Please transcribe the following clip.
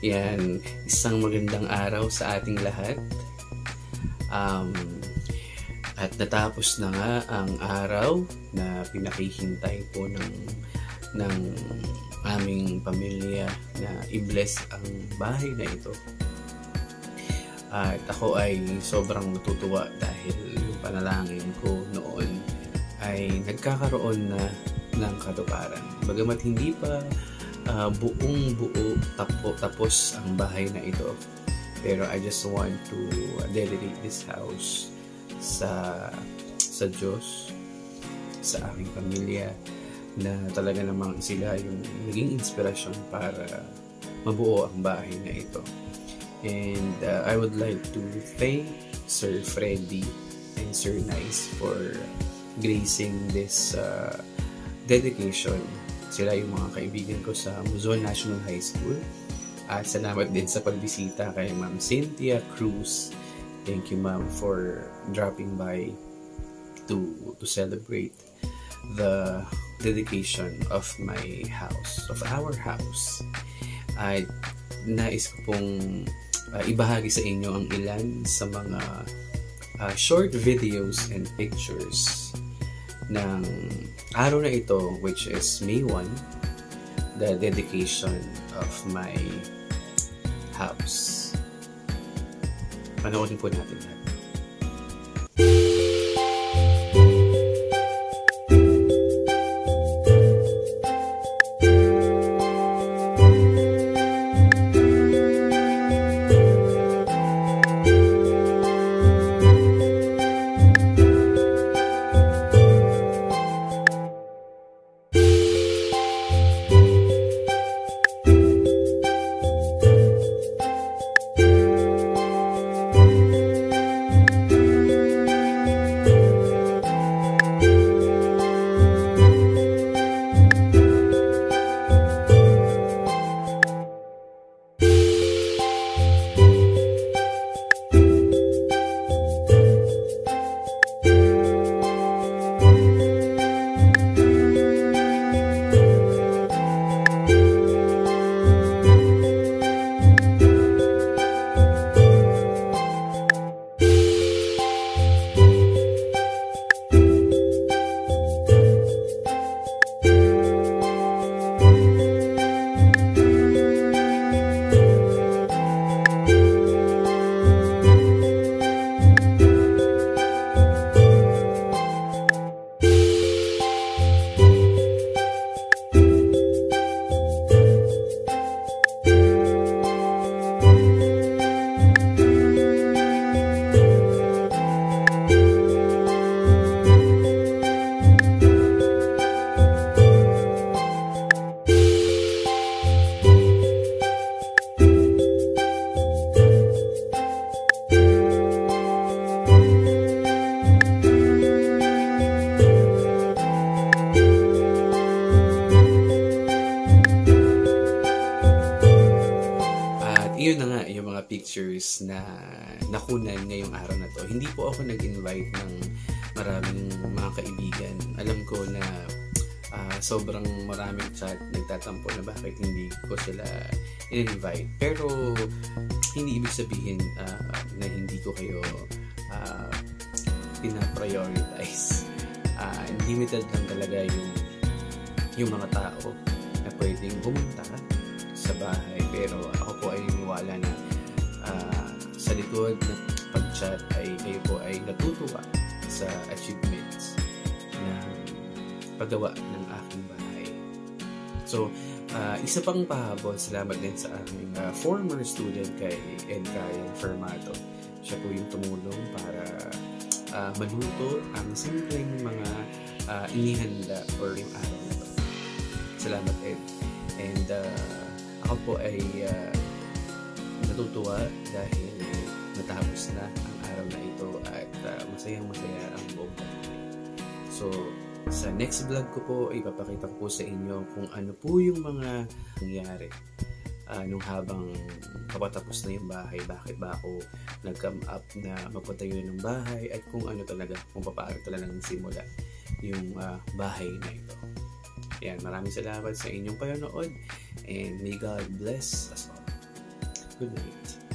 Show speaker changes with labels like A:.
A: Yan, isang magandang araw sa ating lahat. At natapos na nga ang araw na pinakihintay po ng aming pamilya na i-bless ang bahay na ito. At ako ay sobrang natutuwa dahil yung panalangin ko noon ay nagkakaroon na ng katuparan. Bagamat hindi pa buong-buo tapos ang bahay na ito. Pero I just want to dedicate this house sa Diyos, sa aking pamilya, na talaga namang sila yung naging inspirasyon para mabuo ang bahay na ito. And I would like to thank Sir Freddy and Sir Nice for gracing this dedication. Sila yung mga kaibigan ko sa Luzon National High School. At salamat din sa pagbisita kay Ma'am Cynthia Cruz. Thank you, Ma'am, for dropping by to celebrate the dedication of my house, of our house. At nais ko pong ibahagi sa inyo ang ilan sa mga short videos and pictures ng araw na ito, which is May 1, the dedication of my house. Panoorin po natin yan. Yun na nga yung mga pictures na nakunan ngayong araw na to. Hindi po ako nag-invite ng maraming mga kaibigan. Alam ko na sobrang maraming chat nagtatampo na bakit hindi ko sila in-invite. Pero hindi ibig sabihin na hindi ko kayo pina-prioritize. Limited lang talaga yung mga tao na pwedeng pumunta sa bahay. Pero ako po ay wala na sa likod ng pag-chat ay kayo po ay natutuwa sa achievements ng paggawa ng aking bahay. So, isa pang pahabol, salamat din sa aking former student kay Edkayan Fermato. Siya po yung tumulong para maluto ang simpleng mga inihanda for yung araw na ito. Salamat, Ed. And ako po ay natutuwa dahil natapos na ang araw na ito at masayang-masaya ang buong pamilya. So, sa next vlog ko po, ipapakita ko po sa inyo kung ano po yung mga nangyari nung habang papatapos na yung bahay. Bakit ba ako nag-come up na magpatayo ng bahay at kung ano talaga, kung paano talaga nagsimula yung bahay na ito. Yan, maraming salamat sa inyong panonood and may God bless us all. Good night.